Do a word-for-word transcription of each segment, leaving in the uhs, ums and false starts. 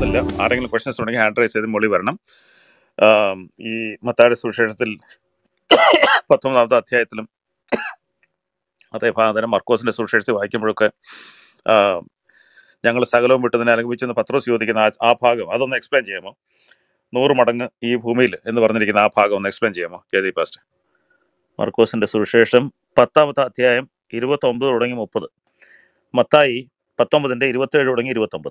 ഒന്നുമില്ല. ആരെങ്കിലും ക്വസ്റ്റ്യൻസ് ഉണ്ടെങ്കിൽ ഹാൻഡ് റൈസ് ചെയ്ത് മൊഴി വരണം. ഈ മത്തായിയുടെ സുവിശേഷത്തിൽ പത്തൊമ്പതാമത്തെ അധ്യായത്തിലും അതേ ഭാഗം മർക്കോസിന്റെ സുവിശേഷത്തിൽ വായിക്കുമ്പോഴൊക്കെ ഞങ്ങൾ സകലവും വിട്ടതിനെ അനുഭവിച്ചെന്ന് പത്രോസ് ചോദിക്കുന്ന ആ ആ ഭാഗം അതൊന്ന് എക്സ്പ്ലെയിൻ ചെയ്യാമോ? നൂറ് മടങ്ങ് ഈ ഭൂമിയിൽ എന്ന് പറഞ്ഞിരിക്കുന്ന ആ ഭാഗം ഒന്ന് എക്സ്പ്ലെയിൻ ചെയ്യാമോ ജയദീപ് പാസ്റ്റർ? മർക്കോസിന്റെ സുവിശേഷം പത്താമത്തെ അധ്യായം ഇരുപത്തി ഒമ്പത് തുടങ്ങി മുപ്പത്, മത്തായി പത്തൊമ്പതിന്റെ ഇരുപത്തേഴ് തുടങ്ങി ഇരുപത്തൊമ്പത്.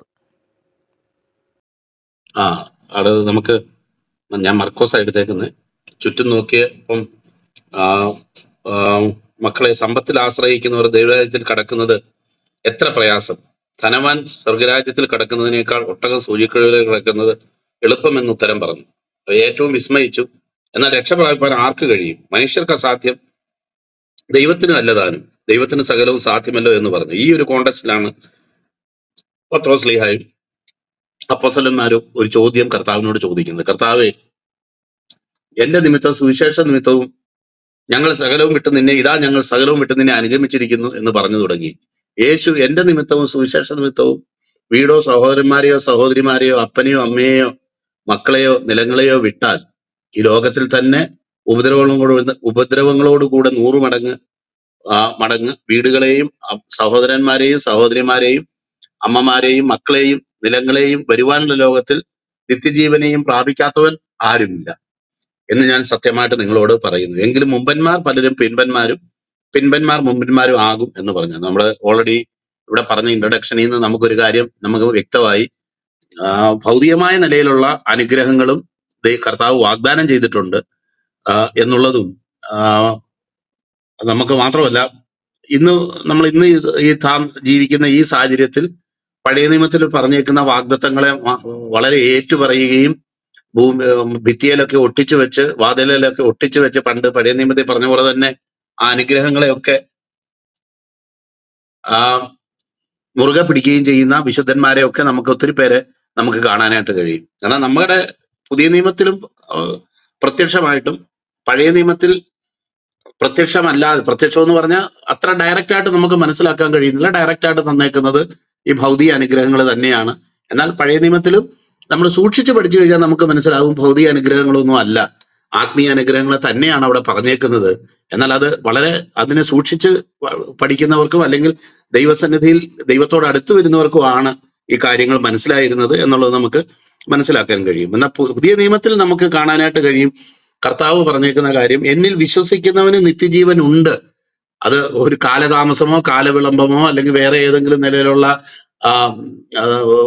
ആ അത് നമുക്ക് ഞാൻ മർക്കോസ് എടുത്തേക്കുന്നത്. ചുറ്റും നോക്കിയ ഇപ്പം ആ, ആ, മക്കളെ, സമ്പത്തിൽ ആശ്രയിക്കുന്നവർ ദൈവരാജ്യത്തിൽ കടക്കുന്നത് എത്ര പ്രയാസം. ധനവാൻ സ്വർഗരാജ്യത്തിൽ കടക്കുന്നതിനേക്കാൾ ഒട്ടകം സൂചിക്കുഴലിൽ കിടക്കുന്നത് എളുപ്പമെന്ന് ഉത്തരം പറഞ്ഞു. ഏറ്റവും വിസ്മയിച്ചു. എന്നാൽ രക്ഷപ്രാപിപ്പാൻ ആർക്ക് കഴിയും? മനുഷ്യർക്ക് അസാധ്യം, ദൈവത്തിന് അല്ലതാനും. ദൈവത്തിന് സകലവും സാധ്യമല്ലോ എന്ന് പറഞ്ഞു. ഈ ഒരു കോണ്ടക്സ്റ്റിലാണ് പത്രോസ് ശ്ലീഹായും അപ്പോസ്തലന്മാരും ഒരു ചോദ്യം കർത്താവിനോട് ചോദിക്കുന്നത്. കർത്താവേ, എന്റെ നിമിത്തവും സുവിശേഷ നിമിത്തവും ഞങ്ങൾ സകലവും വിട്ട് നിന്നെ ഇതാ ഞങ്ങൾ സകലവും വിട്ട് നിന്നെ അനുഗമിച്ചിരിക്കുന്നു എന്ന് പറഞ്ഞു തുടങ്ങി. യേശു എന്റെ നിമിത്തവും സുവിശേഷ നിമിത്തവും വീടോ സഹോദരന്മാരെയോ സഹോദരിമാരെയോ അപ്പനെയോ അമ്മയെയോ മക്കളെയോ നിലങ്ങളെയോ വിട്ടാൽ ഈ ലോകത്തിൽ തന്നെ ഉപദ്രവങ്ങളോട് ഉപദ്രവങ്ങളോടുകൂടെ നൂറ് മടങ്ങ് ആ മടങ്ങ് വീടുകളെയും അ- സഹോദരന്മാരെയും സഹോദരിമാരെയും അമ്മമാരെയും മക്കളെയും നിലങ്ങളെയും വരുവാനുള്ള ലോകത്തിൽ നിത്യജീവനെയും പ്രാപിക്കാത്തവൻ ആരുമില്ല എന്ന് ഞാൻ സത്യമായിട്ട് നിങ്ങളോട് പറയുന്നു. എങ്കിലും മുമ്പന്മാർ പലരും പിൻപന്മാരും പിൻപന്മാർ മുമ്പന്മാരും ആകും എന്ന് പറഞ്ഞു. നമ്മൾ ഓൾറെഡി ഇവിടെ പറഞ്ഞ ഇൻട്രൊഡക്ഷനിൽ നിന്ന് നമുക്കൊരു കാര്യം നമുക്ക് വ്യക്തമായി. ആ, ഭൗതികമായ നിലയിലുള്ള അനുഗ്രഹങ്ങളും ദൈ- കർത്താവ് വാഗ്ദാനം ചെയ്തിട്ടുണ്ട് ആ, എന്നുള്ളതും ആ, നമുക്ക് മാത്രമല്ല, ഇന്ന് നമ്മൾ ഇന്ന് ഇത് ഈ താം ജീവിക്കുന്ന ഈ സാഹചര്യത്തിൽ പഴയ നിയമത്തിൽ പറഞ്ഞേക്കുന്ന വാഗ്ദത്തങ്ങളെ വ- വളരെ ഏറ്റുപറയുകയും ഭൂമി ഉം, ഭിത്തിയിലൊക്കെ ഒട്ടിച്ചു വെച്ച് വാതിലിലൊക്കെ ഒട്ടിച്ചു വെച്ച് പണ്ട് പഴയ നിയമത്തിൽ പറഞ്ഞ പോലെ തന്നെ ആ അനുഗ്രഹങ്ങളെയൊക്കെ ആ മുറുകെ പിടിക്കുകയും ചെയ്യുന്ന വിശുദ്ധന്മാരെ ഒക്കെ നമുക്ക് ഒത്തിരി പേരെ നമുക്ക് കാണാനായിട്ട് കഴിയും. കാരണം നമ്മുടെ പുതിയ നിയമത്തിലും ആ, പ്രത്യക്ഷമായിട്ടും പഴയ നിയമത്തിൽ പ്രത്യക്ഷമല്ലാതെ, പ്രത്യക്ഷം എന്ന് പറഞ്ഞാൽ അത്ര ഡയറക്റ്റ് ആയിട്ട് നമുക്ക് മനസ്സിലാക്കാൻ കഴിയുന്നില്ല. ഡയറക്റ്റ് ആയിട്ട് തന്നേക്കുന്നത് ഈ ഭൗതിക അനുഗ്രഹങ്ങൾ തന്നെയാണ്. എന്നാൽ പഴയ നിയമത്തിലും നമ്മൾ സൂക്ഷിച്ച് പഠിച്ചു കഴിഞ്ഞാൽ നമുക്ക് മനസ്സിലാകും ഭൗതിക അനുഗ്രഹങ്ങളൊന്നും അല്ല, ആത്മീയ അനുഗ്രഹങ്ങൾ തന്നെയാണ് അവിടെ പറഞ്ഞേക്കുന്നത്. എന്നാൽ അത് വളരെ അതിനെ സൂക്ഷിച്ച് പ- പഠിക്കുന്നവർക്കും അല്ലെങ്കിൽ ദൈവസന്നിധിയിൽ ദൈവത്തോട് അടുത്ത് വരുന്നവർക്കുമാണ് ഈ കാര്യങ്ങൾ മനസ്സിലായിരുന്നത് എന്നുള്ളത് നമുക്ക് മനസ്സിലാക്കാൻ കഴിയും. എന്നാൽ പു- പുതിയ നിയമത്തിൽ നമുക്ക് കാണാനായിട്ട് കഴിയും കർത്താവ് പറഞ്ഞേക്കുന്ന കാര്യം, എന്നിൽ വിശ്വസിക്കുന്നവന് നിത്യജീവൻ ഉണ്ട്. അത് ഒരു കാലതാമസമോ കാലവിളംബമോ അല്ലെങ്കിൽ വേറെ ഏതെങ്കിലും നിലയിലുള്ള ആ, ആ,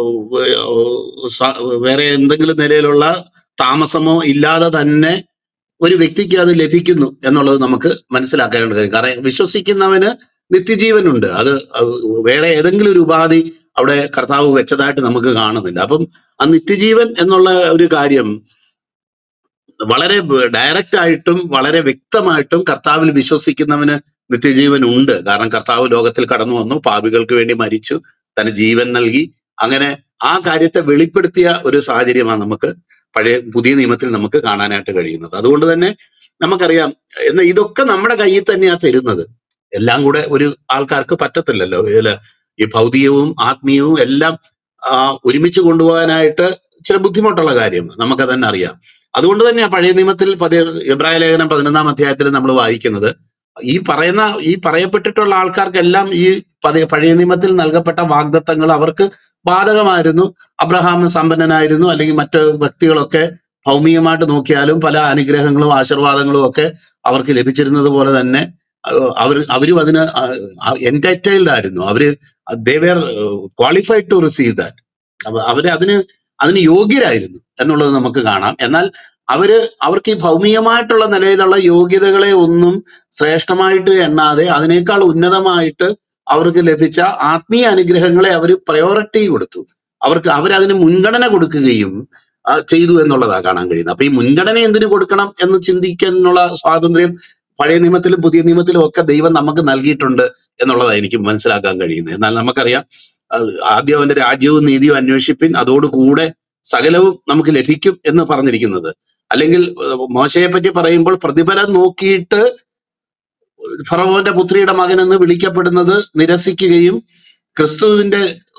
സ- വേറെ എന്തെങ്കിലും നിലയിലുള്ള താമസമോ ഇല്ലാതെ തന്നെ ഒരു വ്യക്തിക്ക് അത് ലഭിക്കുന്നു എന്നുള്ളത് നമുക്ക് മനസ്സിലാക്കാനായിട്ട് കഴിയും. കാരണം വിശ്വസിക്കുന്നവന് നിത്യജീവനുണ്ട്. അത് അത് വേറെ ഏതെങ്കിലും ഒരു ഉപാധി അവിടെ കർത്താവ് വെച്ചതായിട്ട് നമുക്ക് കാണുന്നില്ല. അപ്പം ആ നിത്യജീവൻ എന്നുള്ള ഒരു കാര്യം വളരെ ഡയറക്റ്റ് ആയിട്ടും വളരെ വ്യക്തമായിട്ടും കർത്താവിൽ വിശ്വസിക്കുന്നവന് നിത്യജീവൻ ഉണ്ട്. കാരണം കർത്താവ് ലോകത്തിൽ കടന്നു വന്നു, പാപികൾക്ക് വേണ്ടി മരിച്ചു, തന്റെ ജീവൻ നൽകി. അങ്ങനെ ആ കാര്യത്തെ വെളിപ്പെടുത്തിയ ഒരു സാഹചര്യമാണ് നമുക്ക് പഴയ പുതിയ നിയമത്തിൽ നമുക്ക് കാണാനായിട്ട് കഴിയുന്നത്. അതുകൊണ്ട് തന്നെ നമുക്കറിയാം, എന്നാൽ ഇതൊക്കെ നമ്മുടെ കയ്യിൽ തന്നെയാ തരുന്നത്. എല്ലാം കൂടെ ഒരു ആൾക്കാർക്ക് പറ്റത്തില്ലല്ലോ. ഇതില് ഈ ഭൗതികവും ആത്മീയവും എല്ലാം ആ, ഒരുമിച്ച് കൊണ്ടുപോകാനായിട്ട് ചില ബുദ്ധിമുട്ടുള്ള കാര്യം നമുക്ക് തന്നെ അറിയാം. അതുകൊണ്ട് തന്നെ പഴയ നിയമത്തിൽ പതി എബ്രായ ലേഖനം പതിനൊന്നാം അധ്യായത്തിൽ നമ്മൾ വായിക്കുന്നത് ഈ പറയുന്ന ഈ പറയപ്പെട്ടിട്ടുള്ള ആൾക്കാർക്കെല്ലാം ഈ പതി പഴയ നിയമത്തിൽ നൽകപ്പെട്ട വാഗ്ദത്തങ്ങൾ അവർക്ക് ബാധകമായിരുന്നു. അബ്രഹാം സമ്പന്നനായിരുന്നു, അല്ലെങ്കിൽ മറ്റ് വ്യക്തികളൊക്കെ ഭൗമികമായിട്ട് നോക്കിയാലും പല അനുഗ്രഹങ്ങളും ആശീർവാദങ്ങളും ഒക്കെ അവർക്ക് ലഭിച്ചിരുന്നത് പോലെ തന്നെ അഹ് അവർ അവരും അതിന് എൻറ്റൈറ്റൈൽഡ് ആയിരുന്നു. അവര് they were qualified to receive that. അവര് അതിന് അതിന് യോഗ്യരായിരുന്നു എന്നുള്ളത് നമുക്ക് കാണാം. എന്നാൽ അവര് അവർക്ക് ഈ ഭൗമികമായിട്ടുള്ള നിലയിലുള്ള യോഗ്യതകളെ ഒന്നും ശ്രേഷ്ഠമായിട്ട് എണ്ണാതെ അതിനേക്കാൾ ഉന്നതമായിട്ട് അവർക്ക് ലഭിച്ച ആത്മീയ അനുഗ്രഹങ്ങളെ അവർ പ്രയോറിറ്റി കൊടുത്തു. അവർക്ക് അവരതിന് മുൻഗണന കൊടുക്കുകയും ആ, ചെയ്തു എന്നുള്ളതാണ് കാണാൻ കഴിയുന്നത്. അപ്പൊ ഈ മുൻഗണന എന്തിനു കൊടുക്കണം എന്ന് ചിന്തിക്കാനുള്ള സ്വാതന്ത്ര്യം പഴയ നിയമത്തിലും പുതിയ നിയമത്തിലും ഒക്കെ ദൈവം നമുക്ക് നൽകിയിട്ടുണ്ട് എന്നുള്ളതാണ് എനിക്ക് മനസ്സിലാക്കാൻ കഴിയുന്നത്. എന്നാൽ നമുക്കറിയാം, അത് ആദ്യം അവന്റെ രാജ്യവും നീതിയും അന്വേഷിപ്പിൻ, അതോടുകൂടെ സകലവും നമുക്ക് ലഭിക്കും എന്ന് പറഞ്ഞിരിക്കുന്നത്. അല്ലെങ്കിൽ ഏഹ്, മോശയെ പറ്റി പറയുമ്പോൾ പ്രതിഫലം നോക്കിയിട്ട് ഫറവോന്റെ പുത്രിയുടെ മകൻ എന്ന് വിളിക്കപ്പെടുന്നത് നിരസിക്കുകയും ക്രിസ്തുവിന്റെ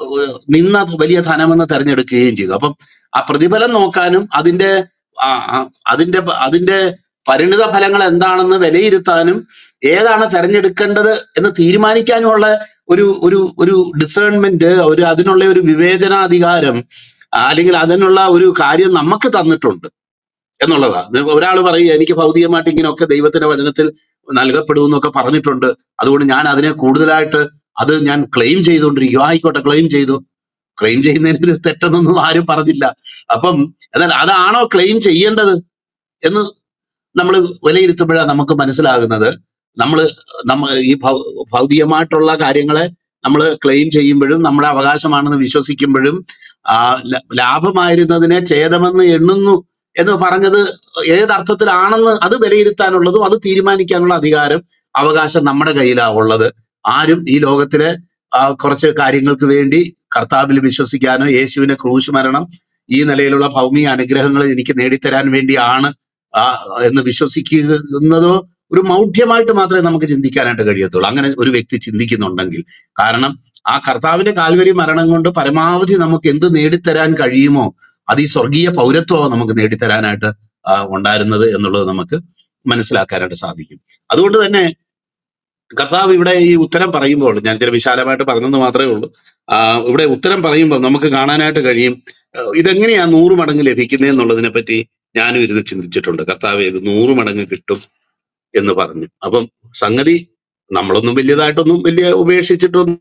ഏഹ് നിന്ന വലിയ ധനമെന്ന് തെരഞ്ഞെടുക്കുകയും ചെയ്തു. അപ്പം ആ പ്രതിഫലം നോക്കാനും അതിന്റെ ആ ആ അതിന്റെ പ- അതിന്റെ പരിണിത ഫലങ്ങൾ എന്താണെന്ന് വിലയിരുത്താനും ഏതാണ് തെരഞ്ഞെടുക്കേണ്ടത് എന്ന് തീരുമാനിക്കാനുമുള്ള ഒരു ഒരു ഒരു ഡിസേൺമെന്റ്, ഒരു അതിനുള്ള ഒരു വിവേചനാധികാരം, ആ, അല്ലെങ്കിൽ അതിനുള്ള ഒരു കാര്യം നമുക്ക് തന്നിട്ടുണ്ട് എന്നുള്ളതാ. ഒരാൾ പറയും എനിക്ക് ഭൗതികമായിട്ട് ഇങ്ങനെയൊക്കെ ദൈവത്തിന്റെ വചനത്തിൽ നൽകപ്പെടും എന്നൊക്കെ പറഞ്ഞിട്ടുണ്ട്, അതുകൊണ്ട് ഞാൻ അതിനെ കൂടുതലായിട്ട് അത് ഞാൻ ക്ലെയിം ചെയ്തുകൊണ്ടിരിക്കും. ആയിക്കോട്ടെ, ക്ലെയിം ചെയ്തു. ക്ലെയിം ചെയ്യുന്നതിന് തെറ്റൊന്നും ആരും പറഞ്ഞില്ല. അപ്പം എന്നാൽ അതാണോ ക്ലെയിം ചെയ്യേണ്ടത് എന്ന് നമ്മൾ വിലയിരുത്തുമ്പോഴാണ് നമുക്ക് മനസ്സിലാകുന്നത്, നമ്മൾ നമ്മ ഈ ഭൗ- ഭൗതികമായിട്ടുള്ള കാര്യങ്ങളെ നമ്മൾ ക്ലെയിം ചെയ്യുമ്പോഴും നമ്മുടെ അവകാശമാണെന്ന് വിശ്വസിക്കുമ്പോഴും ആ ല- ലാഭമായിരുന്നതിനെ ഛേദമെന്ന് എണ്ണുന്നു എന്ന് പറഞ്ഞത് ഏതർത്ഥത്തിലാണെന്ന് അത് വിലയിരുത്താനുള്ളതും അത് തീരുമാനിക്കാനുള്ള അധികാരം, അവകാശം നമ്മുടെ കയ്യിലാണ് ഉള്ളത്. ആരും ഈ ലോകത്തിലെ ആ, കുറച്ച് കാര്യങ്ങൾക്ക് വേണ്ടി കർത്താവിൽ വിശ്വസിക്കാനോ യേശുവിന്റെ ക്രൂശ് മരണം ഈ നിലയിലുള്ള ഭൗമിക അനുഗ്രഹങ്ങൾ എനിക്ക് നേടിത്തരാൻ വേണ്ടിയാണ് ആ എന്ന് വിശ്വസിക്കുന്നതോ ഒരു മൗഢ്യമായിട്ട് മാത്രമേ നമുക്ക് ചിന്തിക്കാനായിട്ട് കഴിയത്തുള്ളൂ, അങ്ങനെ ഒരു വ്യക്തി ചിന്തിക്കുന്നുണ്ടെങ്കിൽ. കാരണം ആ കർത്താവിന്റെ കാൽവരി മരണം കൊണ്ട് പരമാവധി നമുക്ക് എന്ത് നേടിത്തരാൻ കഴിയുമോ അത് ഈ സ്വർഗീയ പൗരത്വമാണ് നമുക്ക് നേടിത്തരാനായിട്ട് ആ, ഉണ്ടായിരുന്നത് എന്നുള്ളത് നമുക്ക് മനസ്സിലാക്കാനായിട്ട് സാധിക്കും. അതുകൊണ്ട് തന്നെ കർത്താവ് ഇവിടെ ഈ ഉത്തരം പറയുമ്പോൾ, ഞാൻ ചില വിശാലമായിട്ട് പറഞ്ഞെന്ന് മാത്രമേ ഉള്ളൂ, ആ, ഇവിടെ ഉത്തരം പറയുമ്പോൾ നമുക്ക് കാണാനായിട്ട് കഴിയും ആ, ഇതെങ്ങനെയാ നൂറ് മടങ്ങ് ലഭിക്കുന്നത് എന്നുള്ളതിനെ പറ്റി ഞാനും ഇരുന്ന് ചിന്തിച്ചിട്ടുണ്ട്. കർത്താവ് ഇത് നൂറ് മടങ്ങ് കിട്ടും എന്ന് പറഞ്ഞു. അപ്പം സംഗതി നമ്മളൊന്നും വലിയതായിട്ടൊന്നും വലിയ ഉപേക്ഷിച്ചിട്ടൊന്നും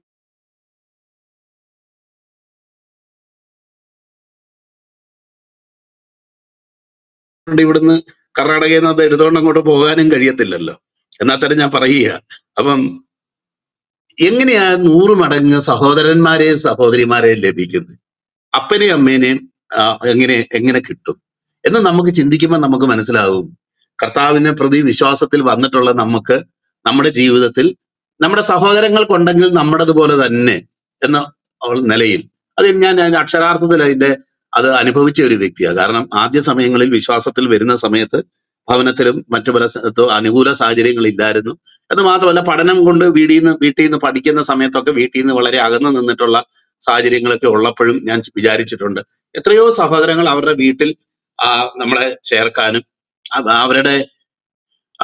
ഇവിടുന്ന് കർണാടകയിൽ നിന്ന് അത് എടുത്തോണ്ട് അങ്ങോട്ട് പോകാനും കഴിയത്തില്ലല്ലോ. എന്നാൽ തന്നെ ഞാൻ പറയുക, അപ്പം എങ്ങനെയാ നൂറ് മടങ്ങ് സഹോദരന്മാരെയും സഹോദരിമാരെയും ലഭിക്കുന്നത്, അപ്പനെയും അമ്മേനെയും ആ, എങ്ങനെ എങ്ങനെ കിട്ടും എന്ന് നമുക്ക് ചിന്തിക്കുമ്പോൾ നമുക്ക് മനസ്സിലാകും. കർത്താവിനെ പ്രതി വിശ്വാസത്തിൽ വന്നിട്ടുള്ള നമുക്ക് നമ്മുടെ ജീവിതത്തിൽ നമ്മുടെ സഹോദരങ്ങൾക്കുണ്ടെങ്കിൽ നമ്മുടേതുപോലെ തന്നെ എന്ന ഉള്ള നിലയിൽ അത് ഞാൻ ഞാൻ അക്ഷരാർത്ഥത്തിൽ അതിന്റെ അത് അനുഭവിച്ച ഒരു വ്യക്തിയാണ്. കാരണം ആദ്യ സമയങ്ങളിൽ വിശ്വാസത്തിൽ വരുന്ന സമയത്ത് ഭവനത്തിലും മറ്റു പല സ്ഥലത്തും അനുകൂല സാഹചര്യങ്ങളില്ലായിരുന്നു. എന്ന് മാത്രമല്ല, പഠനം കൊണ്ട് വീട്ടിൽ നിന്ന് വീട്ടിൽ നിന്ന് പഠിക്കുന്ന സമയത്തൊക്കെ വീട്ടിൽ നിന്ന് വളരെ അകന്നു നിന്നിട്ടുള്ള സാഹചര്യങ്ങളൊക്കെ ഉള്ളപ്പോഴും ഞാൻ വിചാരിച്ചിട്ടുണ്ട് എത്രയോ സഹോദരങ്ങൾ അവരുടെ വീട്ടിൽ ആ, നമ്മളെ ചേർക്കാനും അവ- അവരുടെ ആ,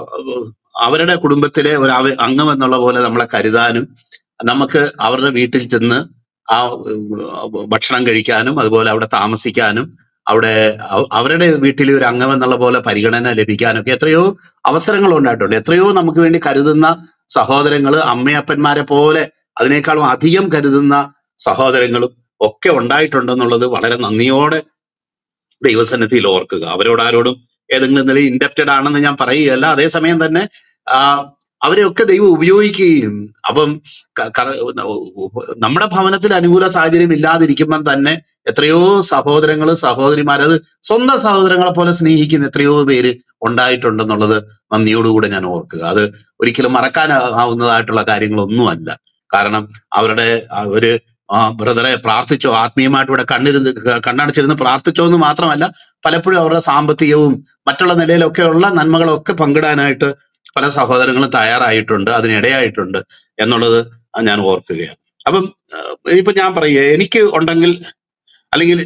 അവരുടെ കുടുംബത്തിലെ ഒരു അവ- അംഗം എന്നുള്ള പോലെ നമ്മളെ കരുതാനും നമുക്ക് അവരുടെ വീട്ടിൽ ചെന്ന് ആ ഉം, ഭക്ഷണം കഴിക്കാനും അതുപോലെ അവിടെ താമസിക്കാനും അവിടെ അവ- അവരുടെ വീട്ടിലെ ഒരു അംഗം എന്നുള്ള പോലെ പരിഗണന ലഭിക്കാനും ഒക്കെ എത്രയോ അവസരങ്ങൾ ഉണ്ടായിട്ടുണ്ട്. എത്രയോ നമുക്ക് വേണ്ടി കരുതുന്ന സഹോദരങ്ങൾ, അമ്മയപ്പന്മാരെ പോലെ അതിനേക്കാളും അധികം കരുതുന്ന സഹോദരങ്ങളും ഒക്കെ ഉണ്ടായിട്ടുണ്ടെന്നുള്ളത് വളരെ നന്ദിയോടെ ദൈവസന്നിധിയിൽ ഓർക്കുക. അവരോട് ആരോടും ഏതെങ്കിലും നിലയിൽ ഇൻഡപ്റ്റഡ് ആണെന്ന് ഞാൻ പറയുകയല്ല. അതേസമയം തന്നെ ആ, അവരെയൊക്കെ ദൈവം ഉപയോഗിക്കുകയും അപ്പം ക- ക- നമ്മുടെ ഭവനത്തിൽ അനുകൂല സാഹചര്യം ഇല്ലാതിരിക്കുമ്പം തന്നെ എത്രയോ സഹോദരങ്ങളും സഹോദരിമാരത് സ്വന്തം സഹോദരങ്ങളെ പോലെ സ്നേഹിക്കുന്ന എത്രയോ പേര് ഉണ്ടായിട്ടുണ്ടെന്നുള്ളത് നന്ദിയോടുകൂടെ ഞാൻ ഓർക്കുക. അത് ഒരിക്കലും മറക്കാൻ ആവുന്നതായിട്ടുള്ള കാര്യങ്ങളൊന്നുമല്ല. കാരണം അവരുടെ ആ ഒരു ആ ബ്രദറെ പ്രാർത്ഥിച്ചോ, ആത്മീയമായിട്ട് ഇവിടെ കണ്ണിരുന്ന് ക- കണ്ണടച്ചിരുന്ന് പ്രാർത്ഥിച്ചോ എന്ന് മാത്രമല്ല, പലപ്പോഴും അവരുടെ സാമ്പത്തികവും മറ്റുള്ള നിലയിലൊക്കെയുള്ള നന്മകളൊക്കെ പങ്കിടാനായിട്ട് പല സഹോദരങ്ങളും തയ്യാറായിട്ടുണ്ട്, അതിനിടയായിട്ടുണ്ട് എന്നുള്ളത് ഞാൻ ഓർക്കുകയാണ്. അപ്പം ആഹ് ഇപ്പൊ ഞാൻ പറയുക, എനിക്ക് ഉണ്ടെങ്കിൽ അല്ലെങ്കിൽ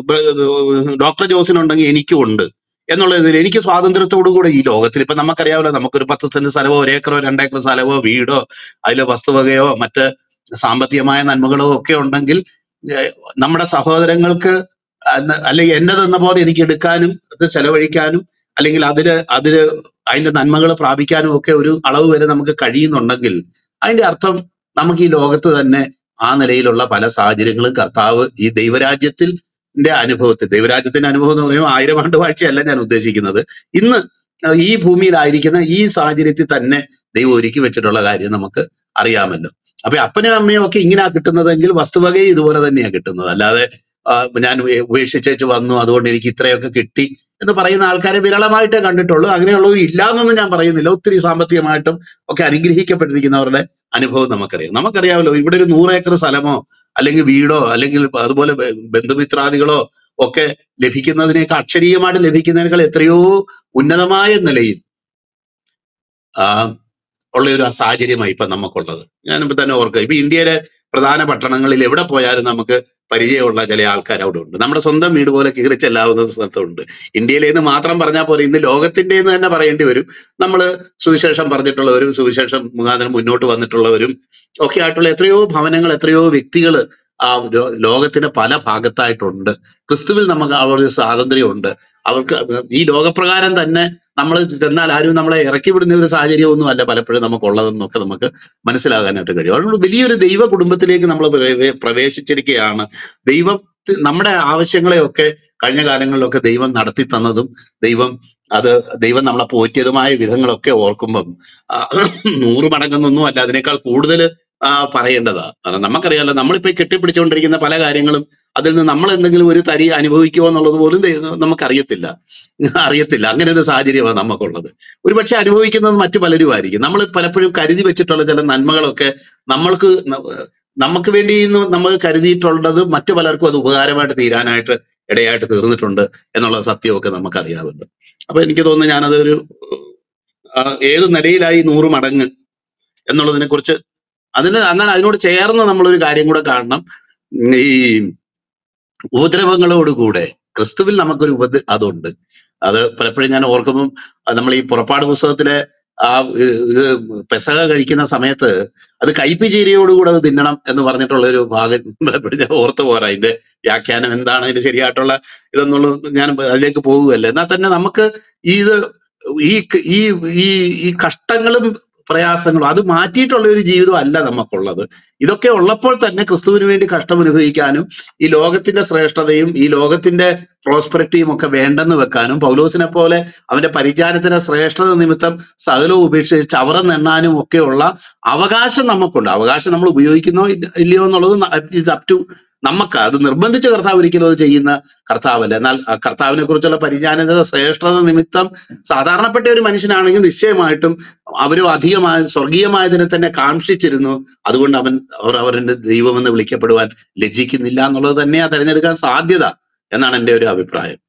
ഡോക്ടർ ജോസിനുണ്ടെങ്കിൽ എനിക്കും ഉണ്ട് എന്നുള്ള ഇതിൽ എനിക്ക് സ്വാതന്ത്ര്യത്തോടു കൂടെ ഈ ലോകത്തിൽ ഇപ്പൊ നമുക്കറിയാമല്ലോ, നമുക്കൊരു പത്ത് സെന്റ് സ്ഥലമോ ഒരേക്കറോ രണ്ടേക്കർ സ്ഥലമോ വീടോ അതിലെ വസ്തുവകയോ മറ്റ് സാമ്പത്തികമായ നന്മകളോ ഒക്കെ ഉണ്ടെങ്കിൽ ഏഹ് നമ്മുടെ സഹോദരങ്ങൾക്ക് അന്ന- അല്ലെങ്കിൽ എന്റേതെന്ന പോലെ എനിക്ക് എടുക്കാനും അത് ചെലവഴിക്കാനും അല്ലെങ്കിൽ അതില് അതില് അതിന്റെ നന്മകൾ പ്രാപിക്കാനും ഒക്കെ ഒരു അളവ് വരെ നമുക്ക് കഴിയുന്നുണ്ടെങ്കിൽ അതിന്റെ അർത്ഥം നമുക്ക് ഈ ലോകത്ത് തന്നെ ആ നിലയിലുള്ള പല സാഹചര്യങ്ങളും കർത്താവ് ഈ ദൈവരാജ്യത്തിൽ ന്റെ അനുഭവത്തിൽ, ദൈവരാജ്യത്തിന്റെ അനുഭവം എന്ന് പറയുമ്പോൾ ആയിരം ആണ്ട് വാഴ്ചയല്ല ഞാൻ ഉദ്ദേശിക്കുന്നത്, ഇന്ന് ഈ ഭൂമിയിലായിരിക്കുന്ന ഈ സാഹചര്യത്തിൽ തന്നെ ദൈവം ഒരുക്കി വെച്ചിട്ടുള്ള കാര്യം നമുക്ക് അറിയാമല്ലോ. അപ്പൊ അപ്പനും അമ്മയും ഒക്കെ ഇങ്ങനെയാ കിട്ടുന്നതെങ്കിൽ വസ്തുവകയും ഇതുപോലെ തന്നെയാ കിട്ടുന്നത്. അല്ലാതെ ആ, ഞാൻ ഉപേ- ഉപേക്ഷിച്ചേച്ച് വന്നു അതുകൊണ്ട് എനിക്ക് ഇത്രയൊക്കെ കിട്ടി എന്ന് പറയുന്ന ആൾക്കാരെ വിരളമായിട്ടേ കണ്ടിട്ടുള്ളൂ. അങ്ങനെയുള്ളവർ ഇല്ലാന്നൊന്നും ഞാൻ പറയുന്നില്ല. ഒത്തിരി സാമ്പത്തികമായിട്ടും ഒക്കെ അനുഗ്രഹിക്കപ്പെട്ടിരിക്കുന്നവരുടെ അനുഭവം നമുക്കറിയാം. നമുക്കറിയാമല്ലോ, ഇവിടെ ഒരു നൂറ് ഏക്കർ സ്ഥലമോ അല്ലെങ്കിൽ വീടോ അല്ലെങ്കിൽ ഇപ്പൊ അതുപോലെ ബ- ബന്ധുമിത്രാദികളോ ഒക്കെ ലഭിക്കുന്നതിനേക്കാൾ, അക്ഷരീയമായിട്ട് ലഭിക്കുന്നതിനേക്കാൾ എത്രയോ ഉന്നതമായ നിലയിൽ ആ ഉള്ള ഒരു സാഹചര്യമായി ഇപ്പൊ നമുക്കുള്ളത്. ഞാനിപ്പോ തന്നെ ഓർക്കുക, ഇപ്പൊ ഇന്ത്യയിലെ പ്രധാന പട്ടണങ്ങളിൽ എവിടെ പോയാലും നമുക്ക് പരിചയമുള്ള ചില ആൾക്കാർ അവിടെ ഉണ്ട്. നമ്മുടെ സ്വന്തം വീട് പോലെ കീറി ചെല്ലാവുന്ന സ്ഥലത്തുണ്ട്. ഇന്ത്യയിലേന്ന് മാത്രം പറഞ്ഞാൽ പോലെ ഇന്ന് ലോകത്തിന്റെ എന്ന് തന്നെ പറയേണ്ടി വരും. നമ്മൾ സുവിശേഷം പറഞ്ഞിട്ടുള്ളവരും സുവിശേഷം മുഖാന്തരം മുന്നോട്ട് വന്നിട്ടുള്ളവരും ഒക്കെ ആയിട്ടുള്ള എത്രയോ ഭവനങ്ങൾ, എത്രയോ വ്യക്തികൾ ആ ലോ- ലോകത്തിന്റെ പല ഭാഗത്തായിട്ടുണ്ട്. ക്രിസ്തുവിൽ നമുക്ക് ആ ഒരു സ്വാതന്ത്ര്യമുണ്ട്. അവർക്ക് ഈ ലോകപ്രകാരം തന്നെ നമ്മൾ ചെന്നാൽ ആരും നമ്മളെ ഇറക്കി വിടുന്ന ഒരു സാഹചര്യമൊന്നും അല്ല പലപ്പോഴും നമുക്കുള്ളതെന്നൊക്കെ നമുക്ക് മനസ്സിലാകാനായിട്ട് കഴിയും. അതുകൊണ്ട് വലിയൊരു ദൈവ കുടുംബത്തിലേക്ക് നമ്മൾ പ്രവേ- പ്രവേശിച്ചിരിക്കുകയാണ്. ദൈവം നമ്മുടെ ആവശ്യങ്ങളെയൊക്കെ കഴിഞ്ഞ കാലങ്ങളിലൊക്കെ ദൈവം നടത്തി തന്നതും ദൈവം അത് ദൈവം നമ്മളെ പോറ്റിയതുമായ വിധങ്ങളൊക്കെ ഓർക്കുമ്പം ആ, നൂറ് മടങ്ങൊന്നും അല്ല, അതിനേക്കാൾ കൂടുതൽ ആ പറയേണ്ടതാ. കാരണം നമുക്കറിയാലോ, നമ്മളിപ്പോ ഈ കെട്ടിപ്പിടിച്ചുകൊണ്ടിരിക്കുന്ന പല കാര്യങ്ങളും അതിൽ നിന്ന് നമ്മൾ എന്തെങ്കിലും ഒരു തരി അനുഭവിക്കുമോ എന്നുള്ളത് പോലും ദൈ- നമുക്കറിയത്തില്ല അറിയത്തില്ല അങ്ങനെ ഒരു സാഹചര്യമാണ് നമുക്കുള്ളത്. ഒരുപക്ഷെ അനുഭവിക്കുന്നത് മറ്റു പലരും ആയിരിക്കും. നമ്മൾ പലപ്പോഴും കരുതി വെച്ചിട്ടുള്ള ചില നന്മകളൊക്കെ നമ്മൾക്ക് ന- നമുക്ക് വേണ്ടി ഇന്ന് നമ്മൾ കരുതിയിട്ടുള്ളത് മറ്റു പലർക്കും അത് ഉപകാരമായിട്ട് തീരാനായിട്ട് ഇടയായിട്ട് തീർന്നിട്ടുണ്ട് എന്നുള്ള സത്യമൊക്കെ നമുക്കറിയാവുന്നത്. അപ്പൊ എനിക്ക് തോന്നുന്നു ഞാനത് ഒരു ആ, ഏത് നിലയിലായി നൂറ് മടങ്ങ് എന്നുള്ളതിനെ കുറിച്ച് അതിന് എന്നാൽ അതിനോട് ചേർന്ന് നമ്മളൊരു കാര്യം കൂടെ കാണണം. ഉം, ഈ ഉപദ്രവങ്ങളോടുകൂടെ ക്രിസ്തുവിൽ നമുക്കൊരു ഉപദ്ര അതുണ്ട്. അത് പലപ്പോഴും ഞാൻ ഓർക്കുമ്പം നമ്മൾ ഈ പുറപ്പാട് പുസ്തകത്തിലെ ആ ഇത് ഇത് പെസഹ കഴിക്കുന്ന സമയത്ത് അത് കയ്പ് അത് തിന്നണം എന്ന് പറഞ്ഞിട്ടുള്ള ഒരു ഭാഗം പലപ്പോഴും ഞാൻ ഓർത്ത് പോരാ. അതിന്റെ വ്യാഖ്യാനം എന്താണ്, അതിന്റെ ശരിയായിട്ടുള്ള ഇതെന്നുള്ളത് ഞാൻ അതിലേക്ക് പോകുകയല്ല. എന്നാൽ തന്നെ നമുക്ക് ഈ ഇത് ഈ ക- ഈ ഈ ഈ കഷ്ടങ്ങളും പ്രയാസങ്ങളും അത് മാറ്റിയിട്ടുള്ള ഒരു ജീവിതം അല്ല നമുക്കുള്ളത്. ഇതൊക്കെ ഉള്ളപ്പോൾ തന്നെ ക്രിസ്തുവിന് വേണ്ടി കഷ്ടം അനുഭവിക്കാനും ഈ ലോകത്തിന്റെ ശ്രേഷ്ഠതയും ഈ ലോകത്തിന്റെ പ്രോസ്പെറിറ്റിയും ഒക്കെ വേണ്ടെന്ന് വെക്കാനും പൗലോസിനെ പോലെ അവന്റെ പരിജ്ഞാനത്തിന്റെ ശ്രേഷ്ഠത നിമിത്തം സകലവും ഉപേക്ഷിച്ച് ചവറം നെണ്ണാനും ഒക്കെയുള്ള അവകാശം നമുക്കുണ്ട്. അവകാശം നമ്മൾ ഉപയോഗിക്കുന്നോ ഇല്ല- ഇല്ലയോ എന്നുള്ളത് ഇറ്റ്സ് അപ് ടു നമുക്ക്. അത് നിർബന്ധിച്ച് കർത്താവ് ഒരിക്കലും അത് ചെയ്യുന്ന കർത്താവല്ല. എന്നാൽ ആ കർത്താവിനെ കുറിച്ചുള്ള പരിജ്ഞാനത ശ്രേഷ്ഠത നിമിത്തം സാധാരണപ്പെട്ട ഒരു മനുഷ്യനാണെങ്കിൽ നിശ്ചയമായിട്ടും അവരും അധികമായ സ്വർഗീയമായതിനെ തന്നെ കാംക്ഷിച്ചിരുന്നു. അതുകൊണ്ട് അവൻ അവർ അവരുടെ ദൈവമെന്ന് വിളിക്കപ്പെടുവാൻ ലജ്ജിക്കുന്നില്ല എന്നുള്ളത് തന്നെയാ തെരഞ്ഞെടുക്കാൻ സാധ്യത എന്നാണ് എൻ്റെ ഒരു അഭിപ്രായം.